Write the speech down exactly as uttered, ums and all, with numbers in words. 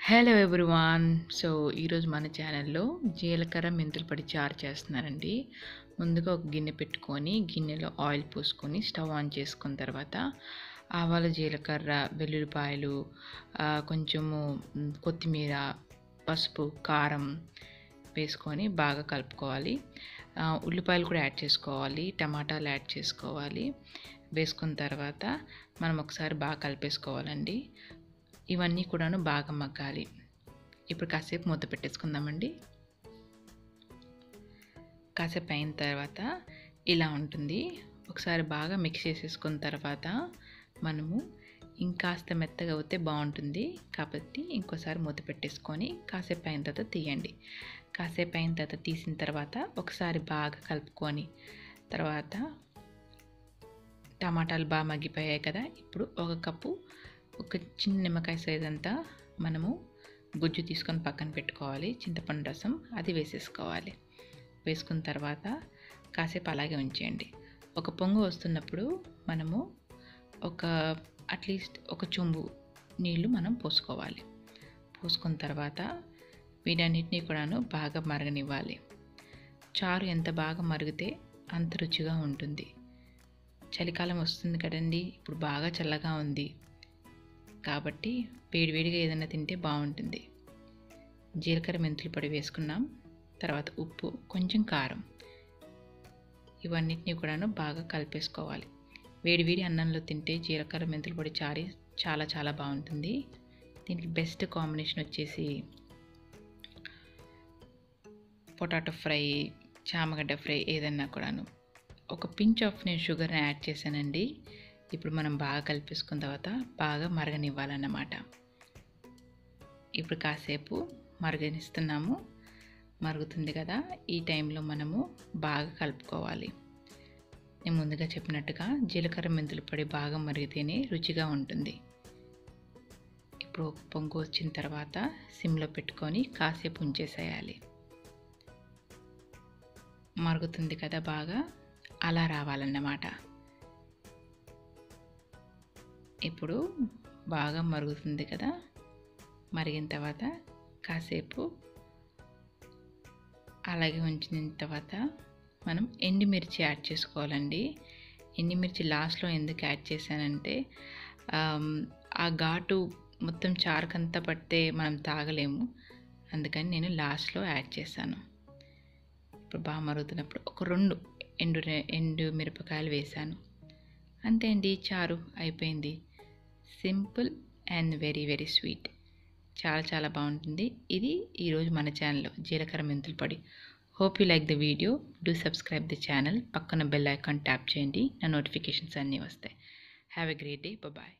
Hello everyone. So, ఈరోజు మన ఛానల్‌లో జీలకర్ర మెంతుల పొడి చారు చేస్తున్నానండి. ముందుగా ఒక గిన్నె పెట్టుకొని, గిన్నెలో ఆయిల్ పోసుకొని, స్టవ్ ఆన్ చేసుకున్న తర్వాత ఆవాలు, జీలకర్ర, వెల్లుల్లిపాయలు, ఆహ్, కొంచెము హ్మ్, కొత్తిమీర, పసుపు, కారం వేసుకొని బాగా కలుపుకోవాలి. ఆహ్, ఉల్లిపాయలు కూడా యాడ్ చేసుకోవాలి. టమాటాలు యాడ్ చేసుకోవాలి. వేసుకున్న తర్వాత మనం ఒకసారి బాగా కలిపేసుకోవాలండి. ఇవన్నీ కూడాను బాగా మగ్గాలి. ఇప్పుడు కాసేపు మూత పెట్టేసుకుందామండి. కాసేపు అయిన తర్వాత ఇలా ఉంటుంది. ఒకసారి బాగా మిక్స్ చేసేసుకున్న తర్వాత మనము ఇంకాస్త మెత్తగా అవుతే బాగుంటుంది. కాబట్టి ఇంకోసారి మూత పెట్టేసుకొని కాసేపు అయిన తర్వాత తీయండి. కాసేపు అయిన తర్వాత తీసిన తర్వాత ఒకసారి బాగా కలుపుకొని తర్వాత టమాటాలు బాగా మగ్గిపోయాయి కదా. ఇప్పుడు ఒక కప్పు ఒక చిన్న నిమ్మకాయ సైజ్ అంతా మనము గుజ్జు తీసుకొని పక్కన పెట్టుకోవాలి. చింతపండు రసం అది వేసేసుకోవాలి. వేసుకున్న తర్వాత కాసేపు అలాగే ఉంచేయండి. ఒక పొంగు వస్తున్నప్పుడు మనము ఒక అట్లీస్ట్ ఒక చెంబు నీళ్లు మనం పోసుకోవాలి. పోసుకున్న తర్వాత వీటన్నిటిని కూడాను బాగా మరగనివ్వాలి. చారు ఎంత బాగా మరిగితే అంత రుచిగా ఉంటుంది. చలికాలం వస్తుంది కదండి. ఇప్పుడు బాగా చల్లగా ఉంది కాబట్టి వేడివేడిగా ఏదైనా తింటే బాగుంటుంది. జీలకర్ర మెంతుల పొడి వేసుకున్నాం. తర్వాత ఉప్పు, కొంచెం కారం, ఇవన్నిటిని కూడాను బాగా కలిపేసుకోవాలి. వేడివేడి అన్నంలో తింటే జీలకర్ర మెంతుల పొడి చారు చాలా చాలా బాగుంటుంది. దీనికి బెస్ట్ కాంబినేషన్ వచ్చేసి పొటాటో ఫ్రై, చామగడ్డ ఫ్రై ఏదన్నా కూడాను. ఒక పించ్ ఆఫ్ నేను షుగర్ని యాడ్ చేశానండి. ఇప్పుడు మనం బాగా కలిపేసుకున్న తర్వాత బాగా మరగనివ్వాలన్నమాట. ఇప్పుడు కాసేపు మరగనిస్తున్నాము. మరుగుతుంది కదా, ఈ టైంలో మనము బాగా కలుపుకోవాలి. నేను ముందుగా చెప్పినట్టుగా జీలకర్ర మెంతుల పొడి బాగా మరిగితేనే రుచిగా ఉంటుంది. ఇప్పుడు పొంగు వచ్చిన తర్వాత సిమ్లో పెట్టుకొని కాసేపు ఉంచేసేయాలి. మరుగుతుంది కదా బాగా, అలా రావాలన్నమాట. ఇప్పుడు బాగా మరుగుతుంది కదా. మరిగిన తర్వాత కాసేపు అలాగే ఉంచిన తర్వాత మనం ఎండుమిర్చి యాడ్ చేసుకోవాలండి. ఎండుమిర్చి లాస్ట్లో ఎందుకు యాడ్ చేశానంటే ఆ ఘాటు మొత్తం చారుకంతా పడితే మనం తాగలేము. అందుకని నేను లాస్ట్లో యాడ్ చేశాను. ఇప్పుడు బాగా మరుగుతున్నప్పుడు ఒక రెండు ఎండు ఎండు మిరపకాయలు వేశాను. అంతే అండి, చారు అయిపోయింది. Simple and very very sweet. చాలా చాలా బాగుంటుంది. ఇది ఈరోజు మన ఛానల్లో జీలకర్ర మెంతుల పొడి. Hope you like the video. Do subscribe the channel. పక్కన బెల్ ఐకాన్ ట్యాప్ చేయండి. నా నోటిఫికేషన్స్ అన్నీ వస్తాయి. Have a great day. Bye.